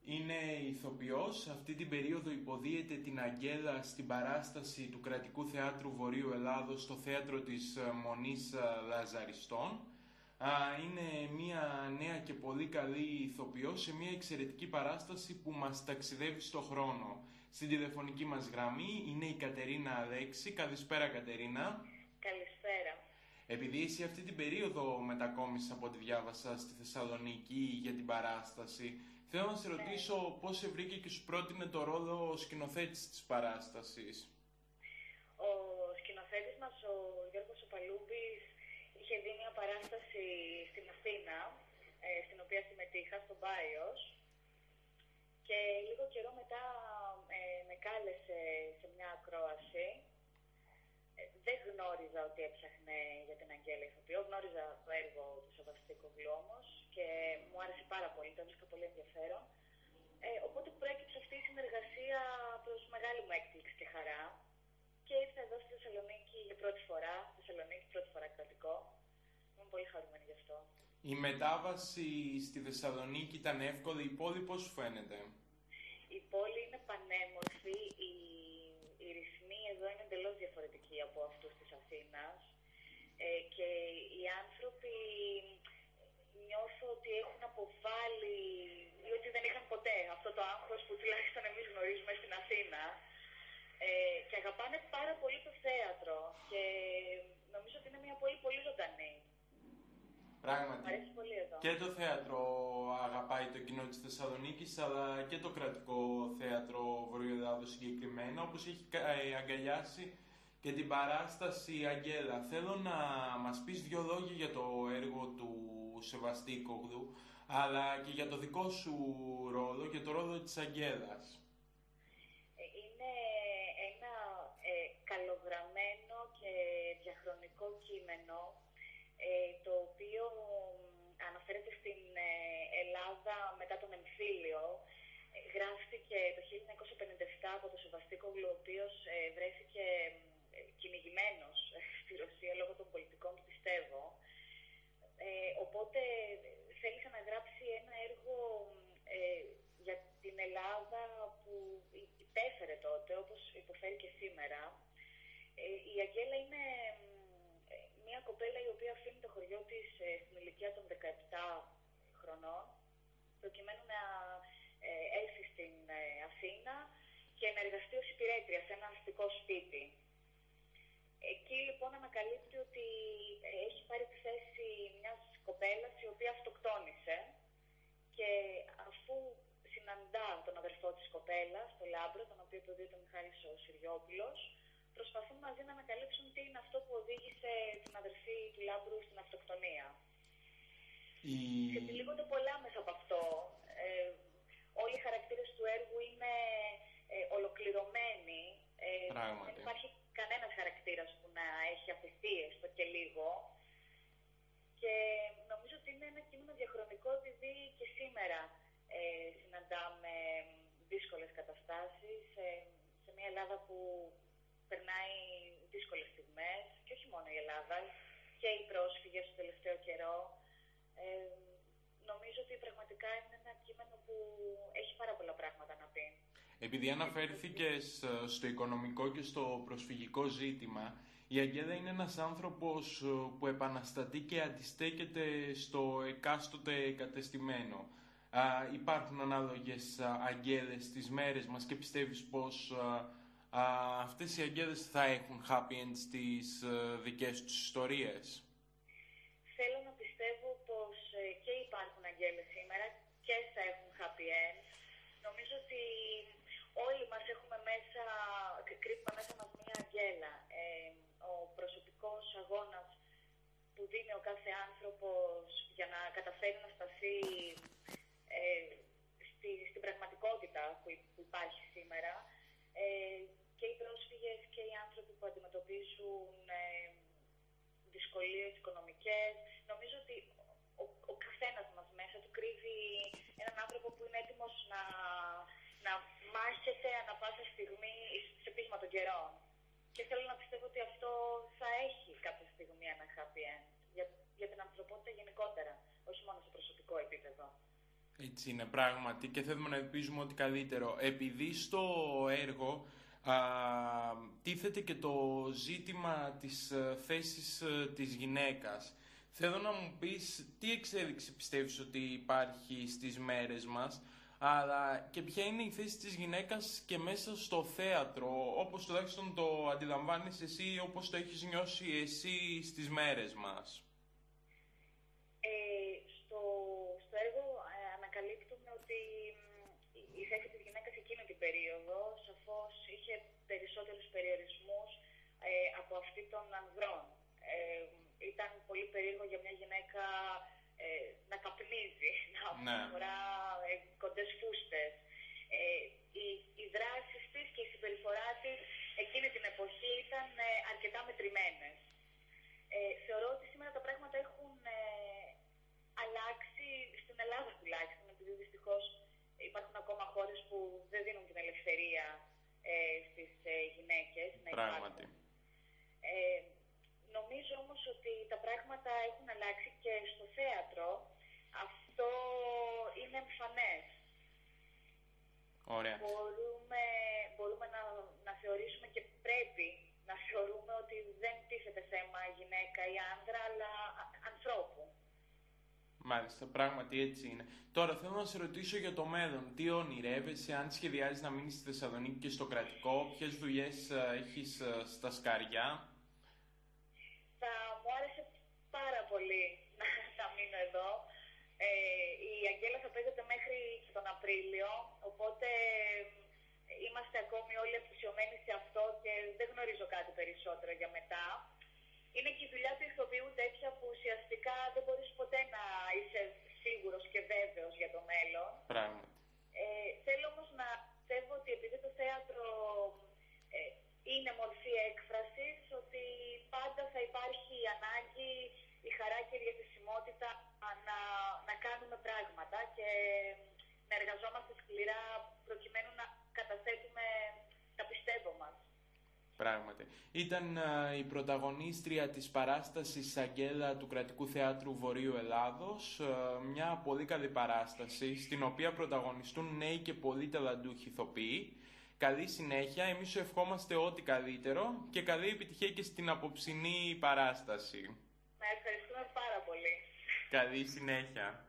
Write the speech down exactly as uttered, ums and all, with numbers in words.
Είναι ηθοποιός, αυτή την περίοδο υποδίεται την Αγγέλα στην παράσταση του Κρατικού Θεάτρου Βορείου Ελλάδος στο θέατρο της Μονής Λαζαριστών. Είναι μια νέα και πολύ καλή ηθοποιός σε μια εξαιρετική παράσταση που μας ταξιδεύει στο χρόνο. Στην τηλεφωνική μας γραμμή είναι η Κατερίνα Αλέξη. Καλησπέρα, Κατερίνα. Καλησπέρα. Επειδή εσύ αυτή την περίοδο μετακόμισες από ό,τι διάβασα στη Θεσσαλονίκη για την παράσταση, θέλω να σε Ναι. ρωτήσω πώς σε βρήκε και σου πρότεινε το ρόλο σκηνοθέτης της παράστασης. Ο σκηνοθέτης μας, ο Γιώργος Οπαλούμπης, είχε δει μια παράσταση στην Αθήνα, ε, στην οποία συμμετείχα, στον Πάιος, και λίγο καιρό μετά ε, με κάλεσε σε μια ακρόαση. Ε, δεν γνώριζα ότι έψαχνε για την Αγγέλα ηθοποιό, γνώριζα το έργο του Σεβαστίκογλου όμως και μου άρεσε πάρα πολύ, το έβρισκα πολύ ενδιαφέρον. Ε, οπότε προέκυψε αυτή η συνεργασία προς μεγάλη μου έκπληξη και χαρά και ήρθα εδώ στη Θεσσαλονίκη για πρώτη φορά, Θεσσαλονίκη πρώτη φορά κρατικό. Είμαι πολύ χαρούμενη γι' αυτό. Η μετάβαση στη Θεσσαλονίκη ήταν εύκολη, η πόλη πώς σου φαίνεται? Η πόλη είναι πανέμορφη, οι, οι ρυθμοί εδώ είναι εντελώς διαφορετικοί από αυτούς της Αθήνας ε, και οι άνθρωποι νιώθω ότι έχουν αποβάλει ή ότι δεν είχαν ποτέ αυτό το άγχος που τουλάχιστον εμείς γνωρίζουμε στην Αθήνα ε, και αγαπάνε πάρα πολύ το θέατρο και νομίζω ότι είναι μια πόλη πολύ ζωντανή. Πράγματι. Μ' αρέσει πολύ εδώ. Και το θέατρο αγαπάει το κοινό της Θεσσαλονίκης, αλλά και το κρατικό θέατρο Βορείου Ελλάδος συγκεκριμένα, όπως έχει αγκαλιάσει και την παράσταση Αγγέλα. Θέλω να μας πεις δύο λόγια για το έργο του Σεβαστίκογλου, αλλά και για το δικό σου ρόλο και το ρόλο της Αγγέλας. Είναι ένα ε, καλογραμμένο και διαχρονικό κείμενο, ε, το οποίο αναφέρεται στην ε, Ελλάδα μετά τον εμφύλιο. Ε, γράφτηκε το χίλια εννιακόσια πενήντα επτά από τον Σεβαστίκογλου, ο οποίος ε, βρέθηκε ε, κυνηγημένος στη Ρωσία λόγω των πολιτικών του, πιστεύω. Ε, οπότε θέλησα να γράψει ένα έργο ε, για την Ελλάδα που υπέφερε τότε, όπως υποφέρει και σήμερα. Ε, η Αγγέλα είναι ε, μια κοπέλα η οποία αφήνει το χωριό της ε, στην ηλικία των δεκαεπτά χρονών, προκειμένου να ε, έλθει στην ε, Αθήνα και να εργαστεί ως υπηρέτρια σε ένα αστικό σπίτι. Εκεί λοιπόν ανακαλύπτει ότι ε, έχει πάρει τη θέση μιας κοπέλας η οποία αυτοκτόνησε και αφού συναντά τον αδερφό της κοπέλας, τον Λάμπρο, τον οποίο το δει τον Μιχάλης ο Συριόπουλος, προσπαθούν μαζί να ανακαλύψουν τι είναι αυτό που οδήγησε την αδερφή του Λάμπρου στην αυτοκτονία. Η... Ξετυλίγονται πολλά μέσα από αυτό. Ε, όλοι οι χαρακτήρες του έργου είναι ε, ολοκληρωμένοι. Ε, δεν υπάρχει κανένας χαρακτήρας που να έχει αφιθίες το και λίγο. Και νομίζω ότι είναι ένα κείμενο διαχρονικό επειδή και σήμερα ε, συναντάμε δύσκολες καταστάσεις ε, σε μια Ελλάδα που περνάει δύσκολες στιγμές και όχι μόνο η Ελλάδα και οι πρόσφυγες στο τελευταίο καιρό. Ε, νομίζω ότι πραγματικά είναι ένα κείμενο που έχει πάρα πολλά πράγματα να πει. Επειδή αναφέρθηκες στο οικονομικό και στο προσφυγικό ζήτημα, η Αγγέλα είναι ένας άνθρωπος που επαναστατεί και αντιστέκεται στο εκάστοτε κατεστημένο. Α, υπάρχουν ανάλογες αγγέλες στις μέρες μας και πιστεύεις πως α, α, αυτές οι αγγέλες θα έχουν happy end στις α, δικές τους ιστορίες? Θέλω να πιστεύω πως ε, και υπάρχουν αγγέλες σήμερα και θα έχουν happy end. Νομίζω ότι όλοι μας έχουμε μέσα, κρύβουμε μέσα μας μία αγγέλα. Ε, ο προσωπικός αγώνας που δίνει ο κάθε άνθρωπος για να καταφέρει να σταθεί ε, στη, στην πραγματικότητα που, που υπάρχει σήμερα ε, και οι πρόσφυγες και οι άνθρωποι που αντιμετωπίζουν ε, δυσκολίες οικονομικές. Νομίζω ότι ο, ο καθένας μας μέσα του κρύβει έναν άνθρωπο που είναι έτοιμος να, να μάχεται ανά πάσα στιγμή σε πείσμα των καιρών. Και θέλω να πιστεύω ότι αυτό θα έχει κάποια στιγμή ένα happy end για, για την ανθρωπότητα γενικότερα, όχι μόνο σε προσωπικό επίπεδο. Έτσι είναι πράγματι και θέλουμε να ελπίζουμε ότι καλύτερο. Επειδή στο έργο α, τίθεται και το ζήτημα της ε, θέσης ε, της γυναίκας. Θέλω να μου πεις τι εξέλιξη πιστεύεις ότι υπάρχει στις μέρες μας, αλλά και ποια είναι η θέση της γυναίκας και μέσα στο θέατρο, όπως τουλάχιστον το αντιλαμβάνεις εσύ, όπως το έχεις νιώσει εσύ στις μέρες μας. Ε, στο, στο έργο ε, ανακαλύπτουμε ότι μ, η θέση της γυναίκας εκείνη την περίοδο σαφώς είχε περισσότερους περιορισμούς ε, από αυτή των ανδρών. Ε, ήταν πολύ περίεργο για μια γυναίκα ε, να καπνίζει, να Ναι. φορά ε, κοντές φούστες. Ε, οι, οι δράσεις της και η συμπεριφορά της εκείνη την εποχή ήταν ε, αρκετά μετρημένες. Ε, θεωρώ ότι σήμερα τα πράγματα έχουν ε, αλλάξει στην Ελλάδα τουλάχιστον, επειδή δυστυχώς υπάρχουν ακόμα χώρες που δεν δίνουν την ελευθερία ε, στις ε, γυναίκες να Πράγματι. υπάρχουν. Ε, νομίζω όμως ότι τα πράγματα έχουν αλλάξει και στο θέατρο αυτό είναι εμφανές. Ωραία. Μπορούμε, μπορούμε να, να θεωρήσουμε και πρέπει να θεωρούμε ότι δεν τίθεται θέμα γυναίκα ή άνδρα, αλλά α- ανθρώπου. Μάλιστα, πράγματι έτσι είναι. Τώρα θέλω να σε ρωτήσω για το μέλλον. Τι ονειρεύεσαι, αν σχεδιάζεις να μείνεις στη Θεσσαλονίκη και στο κρατικό, ποιες δουλειές ε, έχεις ε, στα σκαριά. Θα μου άρεσε πάρα πολύ να, να μείνω εδώ. Ε, η Αγγέλα θα παίζεται μέχρι τον Απρίλιο, οπότε ε, είμαστε ακόμη όλοι αφοσιωμένοι σε αυτό και δεν γνωρίζω κάτι περισσότερο για μετά. Είναι και η δουλειά του ηθοποιού τέτοια που ουσιαστικά δεν μπορείς ποτέ να είσαι σίγουρος και βέβαιος για το μέλλον. Πράγματι. Ε, θέλω όμως να πιστεύω ότι επειδή το θέατρο ε, είναι μορφή έκφρασης, ότι πάντα θα υπάρχει η ανάγκη, η χαρά και η διαθεσιμότητα να, να κάνουμε πράγματα και να εργαζόμαστε σκληρά προκειμένου να καταθέτουμε τα πιστεύω μας. Πράγματι. Ήταν ε, η πρωταγωνίστρια της παράστασης Αγγέλα του Κρατικού Θεάτρου Βορείου Ελλάδος. Ε, μια πολύ καλή παράσταση, στην οποία πρωταγωνιστούν νέοι και πολύ ταλαντούχοι ηθοποιοί. Καλή συνέχεια, εμείς σου ευχόμαστε ό,τι καλύτερο και καλή επιτυχία και στην απόψινή παράσταση. Να ευχαριστούμε πάρα πολύ. Καλή συνέχεια.